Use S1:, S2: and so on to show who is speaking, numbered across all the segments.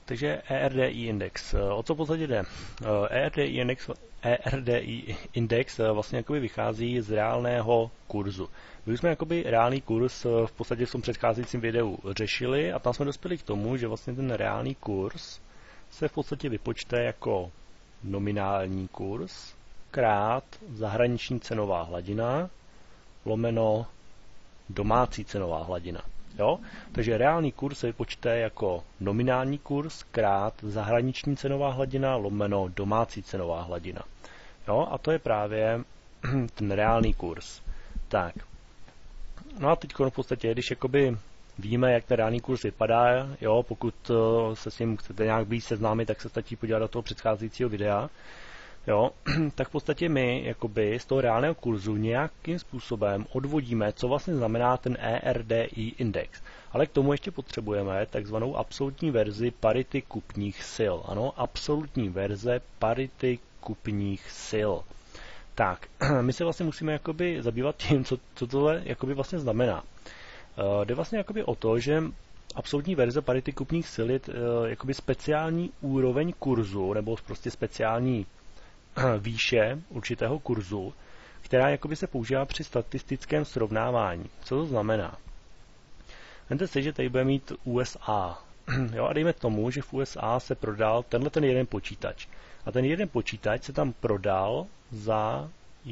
S1: Takže ERDI index. O co v podstatě jde? ERDI index vlastně jakoby vychází z reálného kurzu. My jsme jakoby reálný kurz v podstatě v tom předcházejícím videu řešili a tam jsme dospěli k tomu, že vlastně ten reálný kurz se v podstatě vypočte jako nominální kurz krát zahraniční cenová hladina lomeno domácí cenová hladina. Jo? Takže reálný kurz se vypočte jako nominální kurz krát zahraniční cenová hladina lomeno domácí cenová hladina. Jo? A to je právě ten reálný kurz. Tak. No a teď v podstatě, když jakoby víme, jak ten reálný kurz vypadá, jo, pokud se s ním chcete nějak víc seznámit, tak se stačí podívat do toho předcházejícího videa. Jo, tak v podstatě my jakoby z toho reálného kurzu nějakým způsobem odvodíme, co vlastně znamená ten ERDI index. Ale k tomu ještě potřebujeme takzvanou absolutní verzi parity kupních sil. Ano, absolutní verze parity kupních sil. Tak, my se vlastně musíme jakoby zabývat tím, co tohle jakoby vlastně znamená. Jde vlastně jakoby o to, že absolutní verze parity kupních sil je jakoby speciální úroveň kurzu, nebo prostě speciální výše určitého kurzu, která jakoby se používá při statistickém srovnávání. Co to znamená? Vemte si, že tady bude mít USA. Jo, a dejme tomu, že v USA se prodal ten jeden počítač. A ten jeden počítač se tam prodal za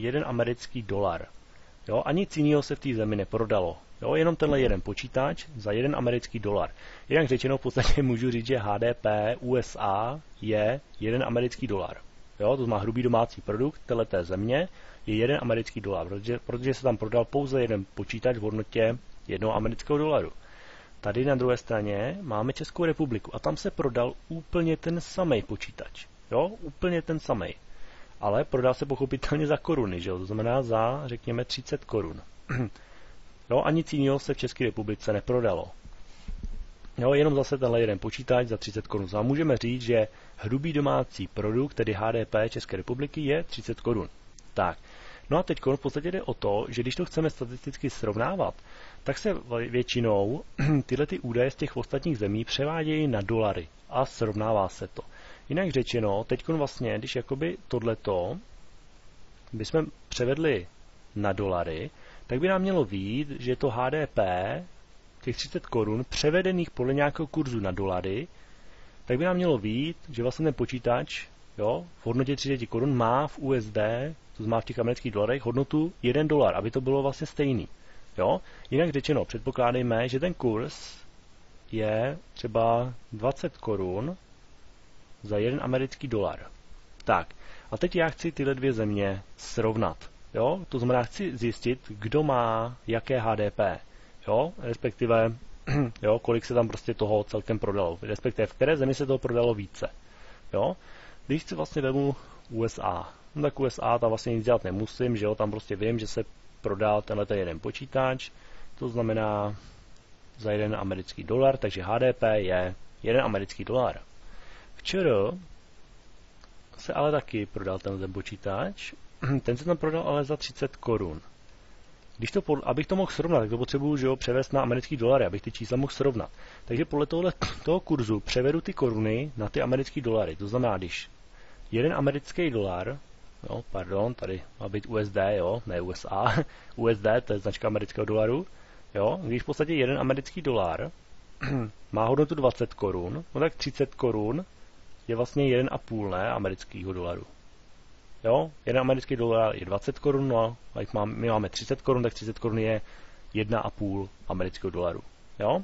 S1: $1. Jo, a nic jiného se v té zemi neprodalo. Jo, jenom tenhle jeden počítač za $1. Jinak řečeno v podstatě můžu říct, že HDP USA je $1. Jo, to má hrubý domácí produkt této země je $1, protože se tam prodal pouze jeden počítač v hodnotě $1. Tady na druhé straně máme Českou republiku a tam se prodal úplně ten samý počítač. Jo, úplně ten samý. Ale prodal se pochopitelně za koruny, že jo? To znamená za, řekněme, 30 korun. Jo, a nic jiného se v České republice neprodalo. Jo, jenom zase tenhle jeden počítač za 30 korun. A můžeme říct, že hrubý domácí produkt, tedy HDP České republiky, je 30 korun. Tak, no a teď v podstatě jde o to, že když to chceme statisticky srovnávat, tak se většinou tyhle ty údaje z těch ostatních zemí převádějí na dolary a srovnává se to. Jinak řečeno, teď vlastně, když jakoby tohleto bychom převedli na dolary, tak by nám mělo vyjít, že to HDP, těch 30 korun, převedených podle nějakého kurzu na dolary, tak by nám mělo vyjít, že vlastně ten počítač, jo, v hodnotě 30 korun má v USD, to znamená v těch amerických dolarech, hodnotu $1, aby to bylo vlastně stejný. Jo? Jinak řečeno, předpokládejme, že ten kurz je třeba 20 korun za $1. Tak, a teď já chci tyhle dvě země srovnat. Jo? To znamená, chci zjistit, kdo má jaké HDP. Jo? Respektive, jo, kolik se tam prostě toho celkem prodalo. Respektive, v které zemi se toho prodalo více. Jo? Když si vlastně vemu USA, no tak USA tam vlastně nic dělat nemusím, že jo? Tam prostě vím, že se prodal tenhle jeden počítač, to znamená za $1, takže HDP je $1. Včera se ale taky prodal ten počítač, ten se tam prodal ale za 30 korun. Abych to mohl srovnat, tak to potřebuju, že jo, převést na americký dolary, abych ty čísla mohl srovnat. Takže podle toho kurzu převedu ty koruny na ty americké dolary. To znamená, když $1, jo, pardon, tady má být USD, jo, ne USA, USD, to je značka amerického dolaru, jo, když v podstatě $1 má hodnotu 20 korun, no tak 30 korun je vlastně 1,5, ne, amerického dolaru. Jo, $1 je 20 korun, no a my máme 30 korun, tak 30 korun je 1,5 amerického dolaru. Jo?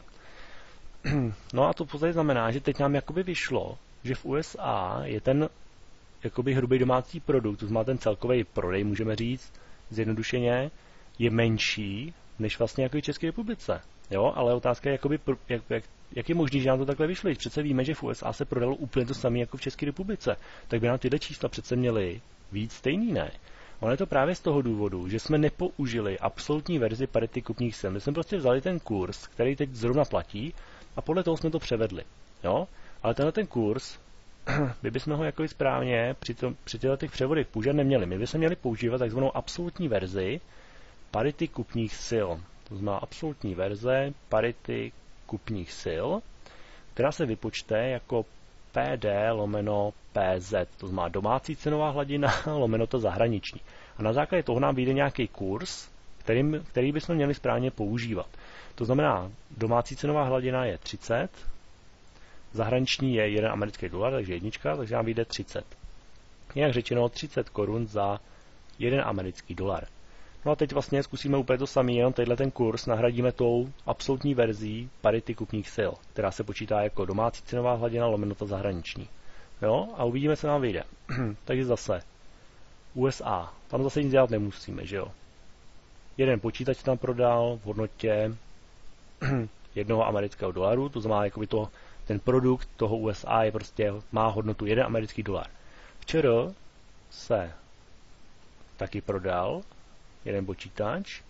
S1: No a to v podstatě znamená, že teď nám jakoby vyšlo, že v USA je ten jakoby hrubý domácí produkt, to znamená ten celkový prodej, můžeme říct, zjednodušeně, je menší než vlastně jako v České republice. Jo, ale otázka je, jakoby, jak je možné, že nám to takhle vyšlo. Přece víme, že v USA se prodalo úplně to samé jako v České republice. Tak by nám tyhle čísla přece měly víc stejný, ne? Ono je to právě z toho důvodu, že jsme nepoužili absolutní verzi parity kupních sil. My jsme prostě vzali ten kurz, který teď zrovna platí, a podle toho jsme to převedli. Jo? Ale tenhle ten kurz bychom ho jako správně při těchto převodech používat neměli. My bychom měli používat takzvanou absolutní verzi parity kupních sil. To znamená absolutní verze parity kupních sil, která se vypočte jako PD lomeno PZ, to znamená domácí cenová hladina lomeno to zahraniční. A na základě toho nám vyjde nějaký kurz, který bychom měli správně používat. To znamená, domácí cenová hladina je 30, zahraniční je 1 americký dolar, takže jednička, takže nám vyjde 30. Jak řečeno, 30 korun za 1 americký dolar. No a teď vlastně zkusíme úplně to samé, jenom tenhle ten kurz nahradíme tou absolutní verzí parity kupních sil, která se počítá jako domácí cenová hladina lomeno ta zahraniční. Jo? A uvidíme, co nám vyjde. Takže zase USA. Tam zase nic dělat nemusíme, že jo? Jeden počítač tam prodal v hodnotě 1 amerického dolaru, to znamená, jakoby ten produkt toho USA je prostě, má hodnotu 1 americký dolar. Včera se taky prodal jeden počítač.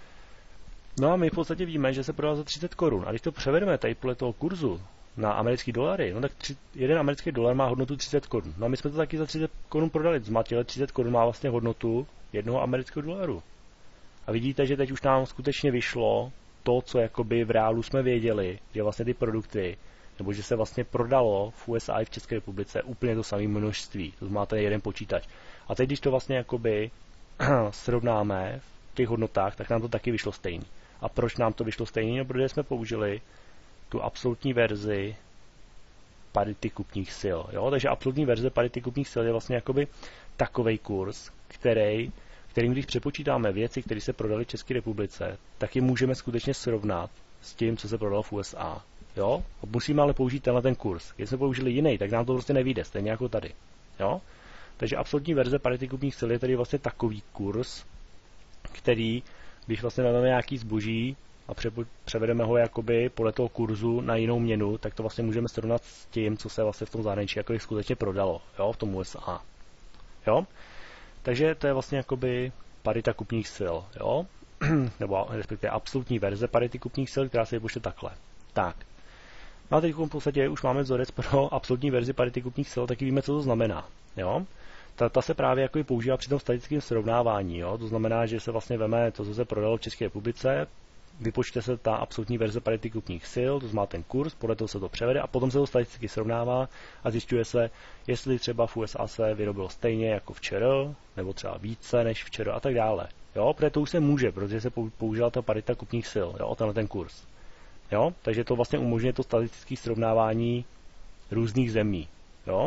S1: No a my v podstatě víme, že se prodal za 30 korun. A když to převedeme tady podle toho kurzu na americký dolary, no tak 1 americký dolar má hodnotu 30 korun. No a my jsme to taky za 30 korun prodali. Zmatěle 30 korun má vlastně hodnotu 1 amerického dolaru. A vidíte, že teď už nám skutečně vyšlo to, co jakoby v reálu jsme věděli, že vlastně ty produkty, nebo že se vlastně prodalo v USA i v České republice úplně to samé množství. To znamená ten jeden počítač. A teď, když to vlastně jakoby srovnáme v těch hodnotách, tak nám to taky vyšlo stejný. A proč nám to vyšlo stejný? No, protože jsme použili tu absolutní verzi parity kupních sil. Jo? Takže absolutní verze parity kupních sil je vlastně jakoby takovej kurz, kterým když přepočítáme věci, které se prodaly v České republice, tak je můžeme skutečně srovnat s tím, co se prodalo v USA. Jo? Musíme ale použít tenhle ten kurz. Když jsme použili jiný, tak nám to prostě nevyjde, stejně jako tady. Jo? Takže absolutní verze parity kupních sil je tedy vlastně takový kurz, který, když vlastně vezmeme nějaký zboží a převedeme ho jakoby podle toho kurzu na jinou měnu, tak to vlastně můžeme srovnat s tím, co se vlastně v tom zahraničí jako skutečně prodalo, jo, v tom USA. Jo? Takže to je vlastně jakoby parita kupních sil, jo? Nebo respektive absolutní verze parity kupních sil, která se vypočte takhle. Tak. No a teď v podstatě už máme vzorec pro absolutní verzi parity kupních sil, taky víme, co to znamená. Jo? Ta se právě jako používá při tom statistickém srovnávání. Jo? To znamená, že se vlastně veme to, co se prodalo v České republice, vypočte se ta absolutní verze parity kupních sil, to znamená ten kurz, podle toho se to převede a potom se to statisticky srovnává a zjišťuje se, jestli třeba v USA se vyrobilo stejně jako včera, nebo třeba více než včera a tak dále. Jo? Protože to už se může, protože se použila ta parita kupních sil, jo? O tenhle ten kurz. Jo? Takže to vlastně umožňuje to statistické srovnávání různých zemí. Jo?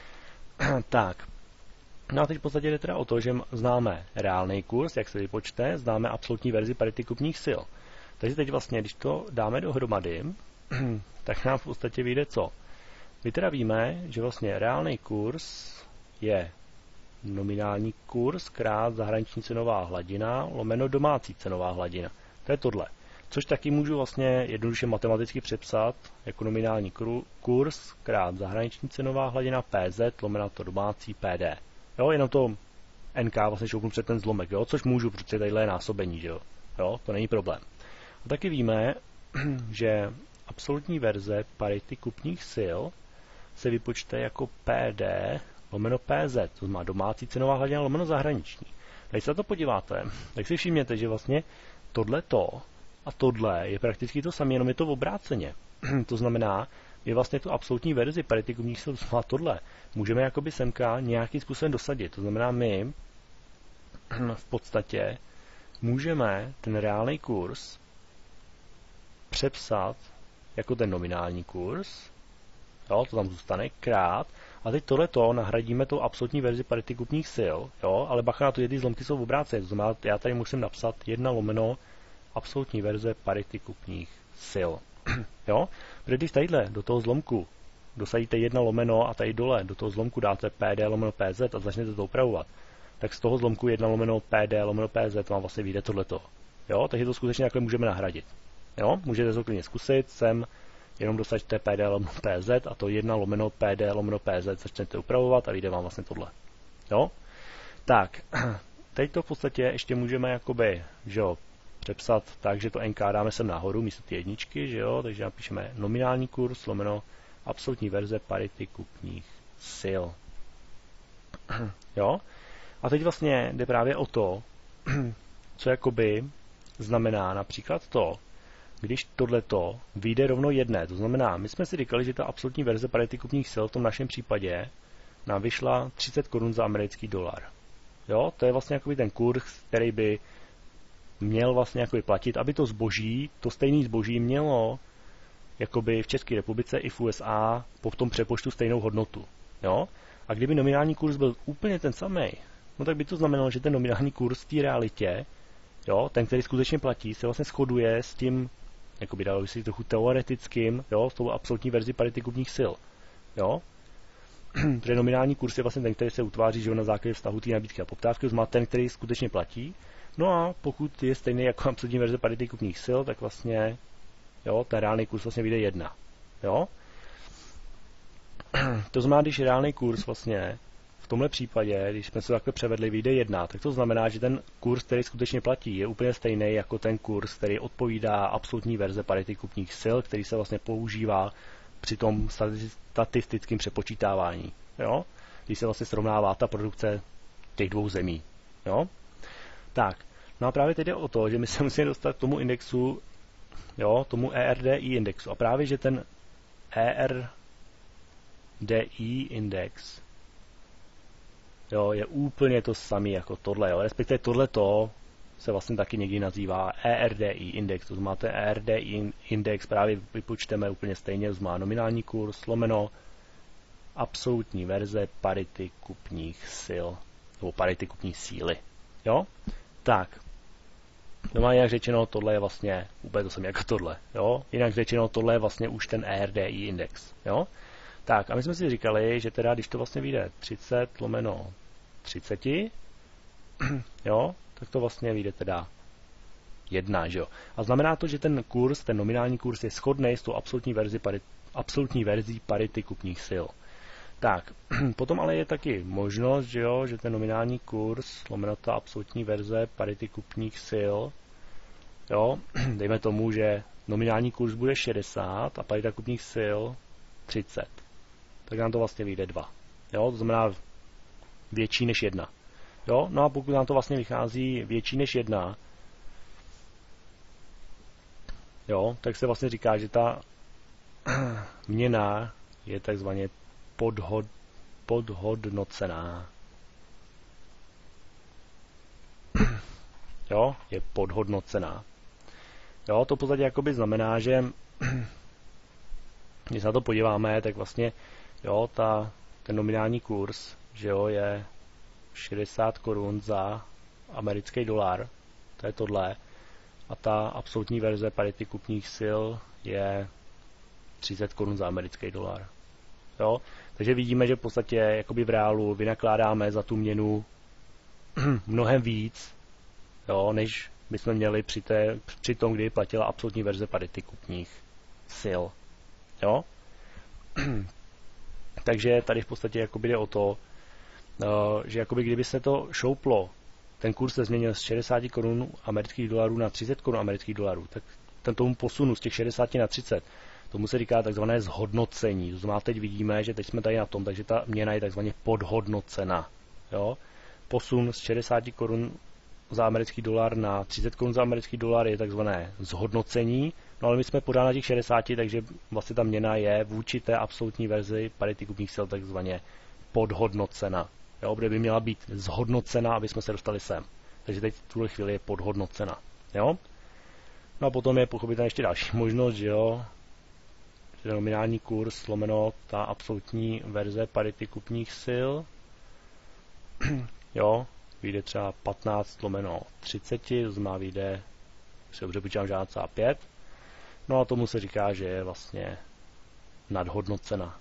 S1: Tak. No a teď v podstatě jde teda o to, že známe reálný kurz, jak se vypočte, známe absolutní verzi parity kupních sil. Takže teď vlastně, když to dáme dohromady, tak nám v podstatě vyjde co? My teda víme, že vlastně reálný kurz je nominální kurz krát zahraniční cenová hladina lomeno domácí cenová hladina. To je tohle. Což taky můžu vlastně jednoduše matematicky přepsat jako nominální kurz krát zahraniční cenová hladina PZ lomeno to domácí PD. Jo, jenom to NK vlastně šoupnu před ten zlomek, jo, což můžu, protože tadyhle je násobení, že jo. Jo, to není problém. A taky víme, že absolutní verze parity kupních sil se vypočte jako PD lomeno PZ, to znamená domácí cenová hladina lomeno zahraniční. Když se na to podíváte, tak si všimněte, že vlastně tohleto a tohle je prakticky to samé, jenom je to v obráceně. To znamená, my vlastně tu absolutní verzi parity kupních sil a tohle můžeme jakoby semka nějakým způsobem dosadit. To znamená, my v podstatě můžeme ten reálný kurz přepsat jako ten nominální kurz, jo, to tam zůstane, krát, a teď tohleto nahradíme tou absolutní verzi parity kupních sil, jo, ale bacha na to, že ty zlomky jsou v obráceně, to znamená, já tady musím napsat 1 lomeno absolutní verze parity kupních sil. Jo? Protože když tadyhle do toho zlomku dosadíte 1 lomeno a tady dole do toho zlomku dáte PD lomeno PZ a začnete to upravovat, tak z toho zlomku 1 lomeno PD lomeno PZ vám vlastně vyjde tohleto. Jo? Takže to skutečně takhle můžeme nahradit. Jo? Můžete to klidně zkusit, sem jenom dosaďte PD lomeno PZ a to 1 lomeno PD lomeno PZ začnete upravovat a vyjde vám vlastně tohle. Jo? Tak, teď to v podstatě ještě můžeme jakoby, že jo, přepsat tak, že to NK dáme sem nahoru místo ty jedničky, že jo, takže napíšeme nominální kurz lomeno absolutní verze parity kupních sil. Jo? A teď vlastně jde právě o to, co jakoby znamená například to, když tohleto vyjde rovno jedné, to znamená, my jsme si říkali, že ta absolutní verze parity kupních sil v tom našem případě nám vyšla 30 korun za americký dolar. Jo, to je vlastně jakoby ten kurz, který by měl vlastně jakoby platit, aby to zboží, to stejné zboží mělo jakoby v České republice i v USA po tom přepočtu stejnou hodnotu. Jo? A kdyby nominální kurz byl úplně ten samý, no tak by to znamenalo, že ten nominální kurz v té realitě, jo, ten, který skutečně platí, se vlastně shoduje s tím, jakoby dalo by se trochu teoretickým, jo, s tou absolutní verzi parity kupních sil. Jo? Protože nominální kurz je vlastně ten, který se utváří, že na základě vztahu té nabídky a poptávky, to znamená ten, který skutečně platí. No a pokud je stejný jako absolutní verze parity kupních sil, tak vlastně jo, ten reálný kurz vlastně vyjde 1. Jo? To znamená, když reálný kurz vlastně v tomhle případě, když jsme se takhle převedli, vyjde 1, tak to znamená, že ten kurz, který skutečně platí, je úplně stejný jako ten kurz, který odpovídá absolutní verze parity kupních sil, který se vlastně používá při tom statistickém přepočítávání. Jo? Když se vlastně srovnává ta produkce těch dvou zemí. Jo? Tak, no a právě teď jde o to, že my se musíme dostat k tomu indexu, jo, tomu ERDI indexu. A právě, že ten ERDI index, jo, je úplně to samý jako tohle, jo. Respektive tohleto se vlastně taky někdy nazývá ERDI index. To znamená, ten ERDI index právě vypočteme úplně stejně, to znamená nominální kurz lomeno absolutní verze parity kupních sil, nebo parity kupní síly. Jo? Tak. No a jinak řečeno, tohle je vlastně úplně to samé jako tohle. Jo? Jinak řečeno, tohle je vlastně už ten ERDI index. Jo? Tak a my jsme si říkali, že teda, když to vlastně vyjde 30 lomeno 30, jo, tak to vlastně vyjde teda 1, že jo. A znamená to, že ten kurz, ten nominální kurz je shodný s tou absolutní verzí parity kupních sil. Tak, potom ale je taky možnost, že jo, že ten nominální kurz, lomeno ta absolutní verze parity kupních sil, jo, dejme tomu, že nominální kurz bude 60 a parita kupních sil 30. Tak nám to vlastně vyjde 2. Jo, to znamená větší než 1. Jo, no a pokud nám to vlastně vychází větší než 1, jo, tak se vlastně říká, že ta měna je takzvaně podhodnocená. Jo, je podhodnocená. Jo, to v podstatě jakoby znamená, že když se na to podíváme, tak vlastně jo, ten nominální kurz, že jo, je 60 korun za americký dolar, to je tohle, a ta absolutní verze parity kupních sil je 30 korun za americký dolar. Jo? Takže vidíme, že v podstatě jakoby v reálu vynakládáme za tu měnu mnohem víc, jo, než bychom měli při tom, kdy platila absolutní verze parity kupních sil. Jo? Takže tady v podstatě jakoby jde o to, že jakoby kdyby se to šouplo, ten kurz se změnil z 60 korun amerických dolarů na 30 korun amerických dolarů, tak tomu posunu z těch 60 na 30, tomu se říká takzvané zhodnocení. To znamená, teď vidíme, že teď jsme tady na tom, takže ta měna je takzvaně podhodnocena. Jo? Posun z 60 korun za americký dolar na 30 korun za americký dolar je takzvané zhodnocení, no ale my jsme pořád na těch 60, takže vlastně ta měna je vůči té absolutní verzi parity kupních sil takzvaně podhodnocena. Jo, kde by měla být zhodnocena, aby jsme se dostali sem. Takže teď v tuhle chvíli je podhodnocena. Jo? No a potom je pochopitelně ještě další možnost, že jo, že nominální kurz lomeno ta absolutní verze parity kupních sil, jo, vyjde třeba 15 lomeno 30, to znamená vyjde, si dobře počítám, žádná 5. No a tomu se říká, že je vlastně nadhodnocena.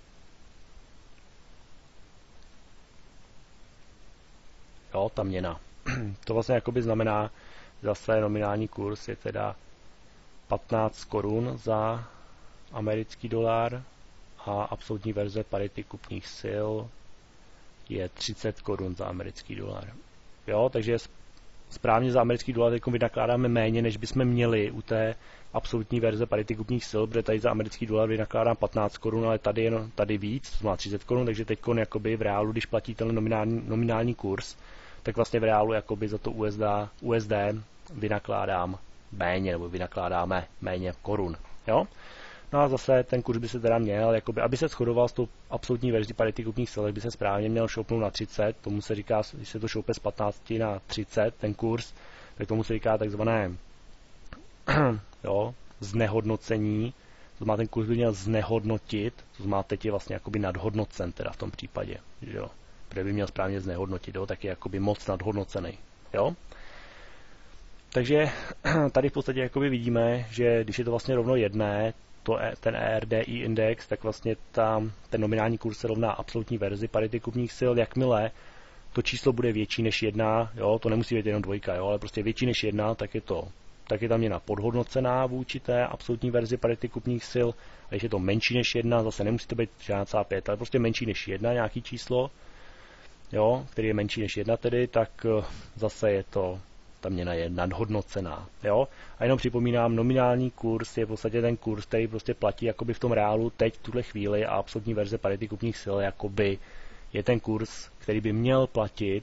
S1: Jo, ta měna. To vlastně jakoby znamená, zase nominální kurz je teda 15 korun za americký dolar a absolutní verze parity kupních sil je 30 korun za americký dolar. Jo, takže správně za americký dolar teď vynakládáme méně, než bychom měli u té absolutní verze parity kupních sil, protože tady za americký dolar vynakládám 15 korun, ale tady víc, to má 30 korun, takže teď jakoby v reálu, když platí ten nominální kurz, tak vlastně v reálu jakoby za to USD vynakládám méně, nebo vynakládáme méně korun. Jo? No a zase ten kurz by se teda měl, jakoby, aby se shodoval s tou absolutní verzí parity kupních sil, by se správně měl šoupnout na 30, tomu se říká, když se to šoupe z 15 na 30, ten kurz, tak tomu se říká takzvané jo, znehodnocení, to znamená, ten kurz by měl znehodnotit, to znamená, teď je vlastně jakoby nadhodnocen teda v tom případě, že jo, protože by měl správně znehodnotit, jo, tak je jakoby moc nadhodnocený, jo. Takže tady v podstatě jakoby vidíme, že když je to vlastně rovno jedné, ten ERDI index, tak vlastně ten nominální kurz se rovná absolutní verzi parity kupních sil, jakmile to číslo bude větší než 1, jo, to nemusí být jenom 2, jo, ale prostě větší než 1, tak je ta měna podhodnocená vůči té absolutní verzi parity kupních sil, a když je to menší než 1, zase nemusí to být 5, ale prostě menší než 1 nějaký číslo, jo, který je menší než 1 tedy, tak zase je to, ta měna je nadhodnocená, jo. A jenom připomínám, nominální kurz je v podstatě ten kurz, který prostě platí jakoby v tom reálu teď, v tuhle chvíli, a absolutní verze parity kupních sil jakoby je ten kurz, který by měl platit,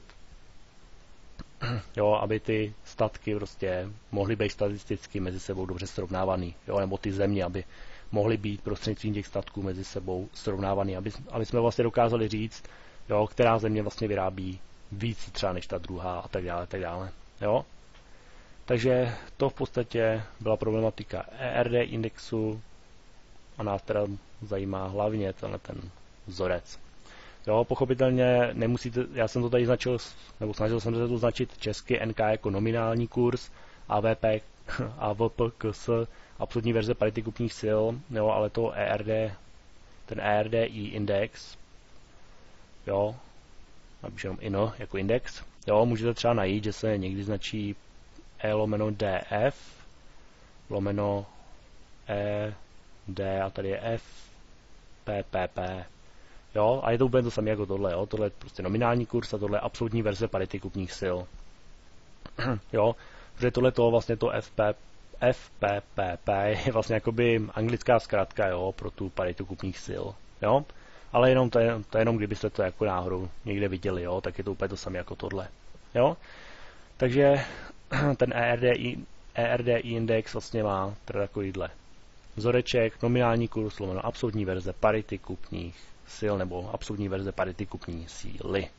S1: jo, aby ty statky prostě mohly být statisticky mezi sebou dobře srovnávaný, jo, nebo ty země, aby mohly být prostřednictvím těch statků mezi sebou srovnávaný, aby jsme vlastně dokázali říct, jo, která země vlastně vyrábí víc třeba než ta druhá a tak dále, jo. Takže to v podstatě byla problematika ERD indexu a nás teda zajímá hlavně ten vzorec. Jo, pochopitelně nemusíte, já jsem to tady značil, nebo snažil jsem se to značit česky, NK jako nominální kurz, AVP, AVPKS, absolutní verze parity kupních sil, jo, ale to ten ERDI index, jo, napíšu jenom INO jako index, jo, můžete třeba najít, že se někdy značí E/DF, lomeno ED a tady je F, PPP. Jo, a je to úplně to samé jako tohle, jo. Tohle je prostě nominální kurz a tohle je absolutní verze parity kupních sil. Jo, protože tohle vlastně to FPPP je vlastně jakoby anglická zkratka, jo, pro tu paritu kupních sil, jo. Ale jenom to je jenom kdybyste to jako náhodou někde viděli, jo, tak je to úplně to samé jako tohle, jo. Takže ten ERDI index vlastně má teda takovýhle vzoreček, nominální kurz, lomeno absolutní verze parity kupních sil nebo absolutní verze parity kupní síly.